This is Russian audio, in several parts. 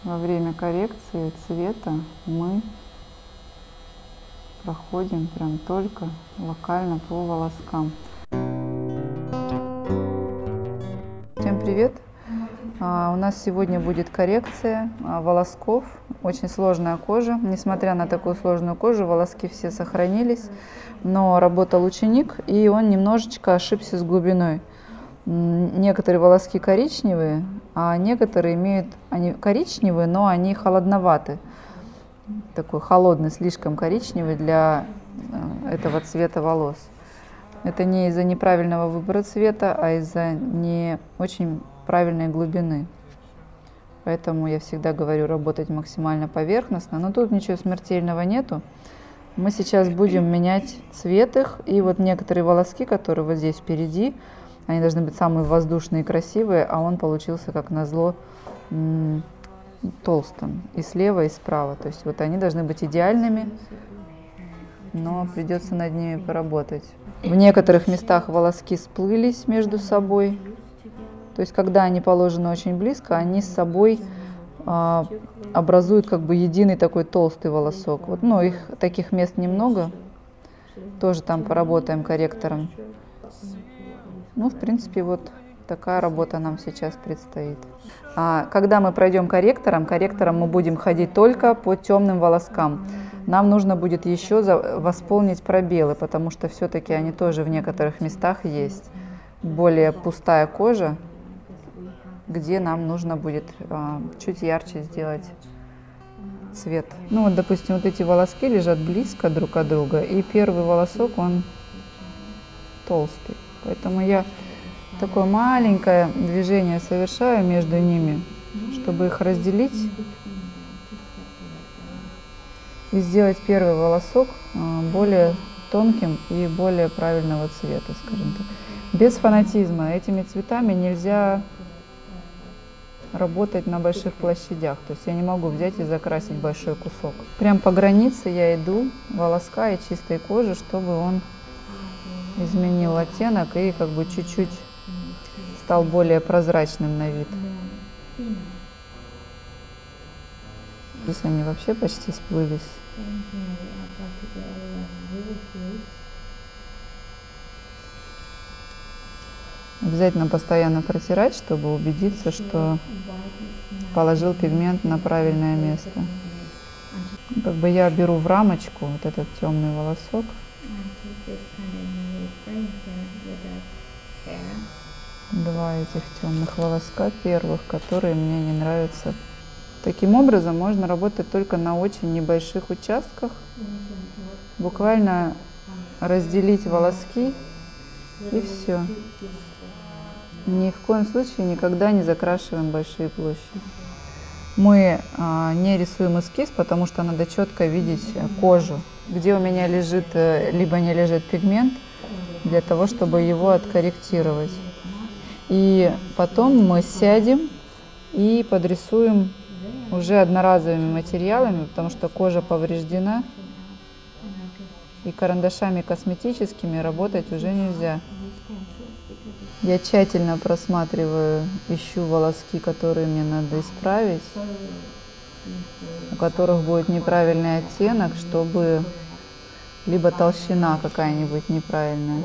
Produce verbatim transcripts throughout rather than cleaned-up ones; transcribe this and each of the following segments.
Во время коррекции цвета мы проходим прям только локально по волоскам. Всем привет! А, у нас сегодня будет коррекция а, волосков. Очень сложная кожа. Несмотря на такую сложную кожу, волоски все сохранились. Но работал ученик, и он немножечко ошибся с глубиной. Некоторые волоски коричневые, а некоторые имеют, они коричневые, но они холодноваты. Такой холодный, слишком коричневый для этого цвета волос. Это не из-за неправильного выбора цвета, а из-за не очень правильной глубины. Поэтому я всегда говорю работать максимально поверхностно. Но тут ничего смертельного нету. Мы сейчас будем менять цвет их. И вот некоторые волоски, которые вот здесь впереди, они должны быть самые воздушные и красивые, а он получился, как назло, толстым. И слева, и справа. То есть вот они должны быть идеальными, но придется над ними поработать. В некоторых местах волоски сплылись между собой. То есть когда они положены очень близко, они с собой а, образуют как бы единый такой толстый волосок. Вот, ну, их таких мест немного. Тоже там поработаем корректором. Ну, в принципе, вот такая работа нам сейчас предстоит. А когда мы пройдем корректором, корректором мы будем ходить только по темным волоскам. Нам нужно будет еще восполнить пробелы, потому что все-таки они тоже в некоторых местах есть. Более пустая кожа, где нам нужно будет а, чуть ярче сделать цвет. Ну вот, допустим, вот эти волоски лежат близко друг от друга, и первый волосок, он толстый. Поэтому я такое маленькое движение совершаю между ними, чтобы их разделить и сделать первый волосок более тонким и более правильного цвета, скажем так. Без фанатизма. Этими цветами нельзя работать на больших площадях. То есть я не могу взять и закрасить большой кусок. Прям по границе я иду волоска и чистой кожи, чтобы он изменил оттенок и как бы чуть-чуть стал более прозрачным на вид. Здесь они вообще почти сплылись. Обязательно постоянно протирать, чтобы убедиться, что положил пигмент на правильное место. Как бы я беру в рамочку вот этот темный волосок. Два этих темных волоска первых, которые мне не нравятся. Таким образом можно работать только на очень небольших участках. Буквально разделить волоски и все. Ни в коем случае никогда не закрашиваем большие площади. Мы а, не рисуем эскиз, потому что надо четко видеть кожу, где у меня лежит, либо не лежит пигмент, для того, чтобы его откорректировать. И потом мы сядем и подрисуем уже одноразовыми материалами, потому что кожа повреждена, и карандашами косметическими работать уже нельзя. Я тщательно просматриваю, ищу волоски, которые мне надо исправить, у которых будет неправильный оттенок, чтобы либо толщина какая-нибудь неправильная.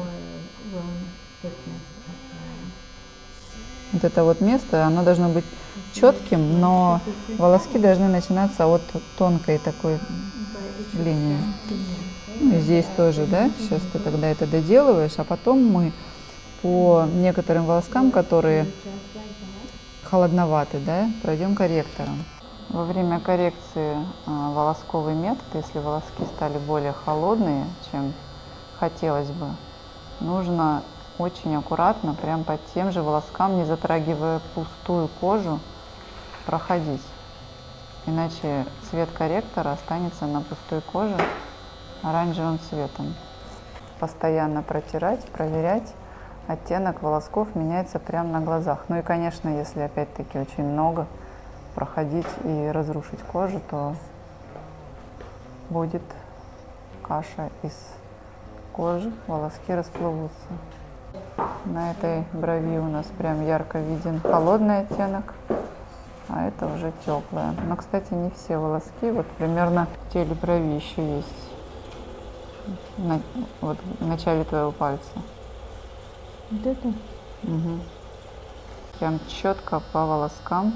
Вот это вот место, оно должно быть четким, но волоски должны начинаться от тонкой такой линии. Ну, и здесь тоже, да, сейчас ты тогда это доделываешь, а потом мы по некоторым волоскам, которые холодноваты, да, пройдем корректором. Во время коррекции а, волосковый метод, если волоски стали более холодные, чем хотелось бы, нужно очень аккуратно, прям под тем же волоскам, не затрагивая пустую кожу, проходить. Иначе цвет корректора останется на пустой коже оранжевым цветом. Постоянно протирать, проверять. Оттенок волосков меняется прямо на глазах. Ну и, конечно, если опять-таки очень много проходить и разрушить кожу, то будет каша из кожи, волоски расплывутся. На этой брови у нас прям ярко виден холодный оттенок, а это уже теплое. Но, кстати, не все волоски, вот примерно в теле брови еще есть, на, вот в начале твоего пальца. Вот это? Угу. Прям четко по волоскам,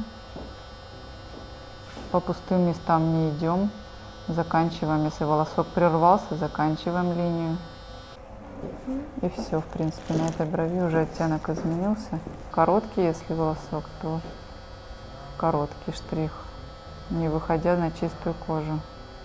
по пустым местам не идем, заканчиваем, если волосок прервался, заканчиваем линию. И все, в принципе, на этой брови уже оттенок изменился. Короткий, если волосок, то короткий штрих, не выходя на чистую кожу.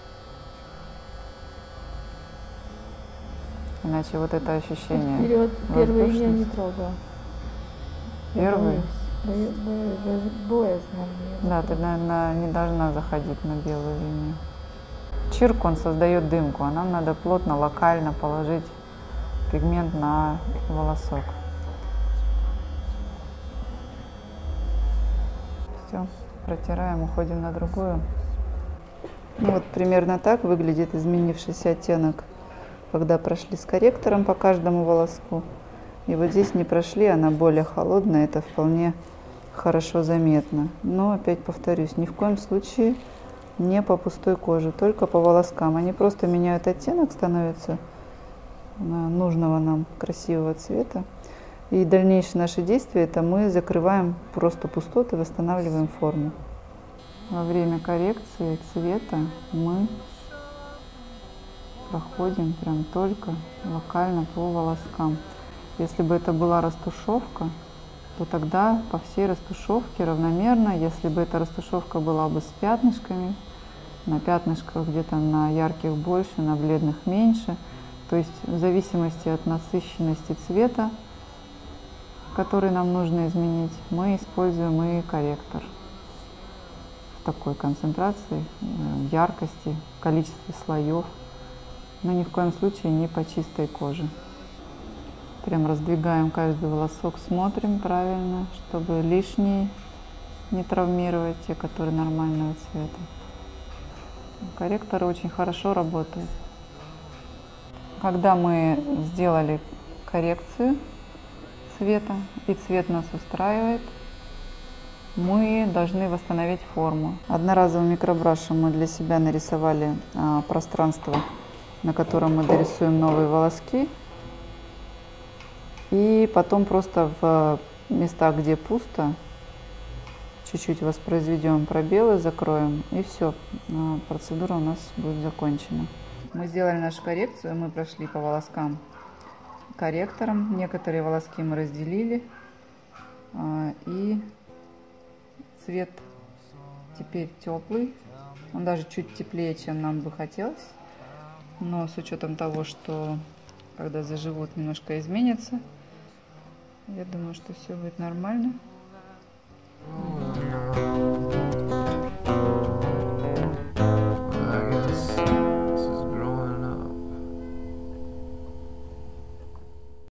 Иначе вот это ощущение. Вперед, первый я не трогала. Первый? Боязно. Да, ты, наверное, не должна заходить на белую линию. Чирк, он создает дымку, а нам надо плотно, локально положить пигмент на волосок. Все, протираем, уходим на другую. Ну, вот примерно так выглядит изменившийся оттенок, когда прошли с корректором по каждому волоску. И вот здесь не прошли, она более холодная, это вполне хорошо заметно. Но опять повторюсь, ни в коем случае не по пустой коже, только по волоскам. Они просто меняют оттенок, становятся нужного нам красивого цвета. И дальнейшие наши действия — это мы закрываем просто пустоты, восстанавливаем форму. Во время коррекции цвета мы проходим прям только локально по волоскам. Если бы это была растушевка, то тогда по всей растушевке равномерно. Если бы эта растушевка была бы с пятнышками, на пятнышках где-то на ярких больше, на бледных меньше, то есть в зависимости от насыщенности цвета, который нам нужно изменить, мы используем и корректор в такой концентрации, яркости, количестве слоев, но ни в коем случае не по чистой коже. Прям раздвигаем каждый волосок, смотрим правильно, чтобы лишние не травмировать, те, которые нормального цвета. Корректоры очень хорошо работают. Когда мы сделали коррекцию цвета и цвет нас устраивает, мы должны восстановить форму. Одноразовым микробрашем мы для себя нарисовали а, пространство, на котором мы дорисуем новые волоски. И потом просто в местах, где пусто, чуть-чуть воспроизведем пробелы, закроем, и все, процедура у нас будет закончена. Мы сделали нашу коррекцию, мы прошли по волоскам корректором. Некоторые волоски мы разделили, и цвет теперь теплый, он даже чуть теплее, чем нам бы хотелось, но с учетом того, что когда заживут, немножко изменится, я думаю, что все будет нормально.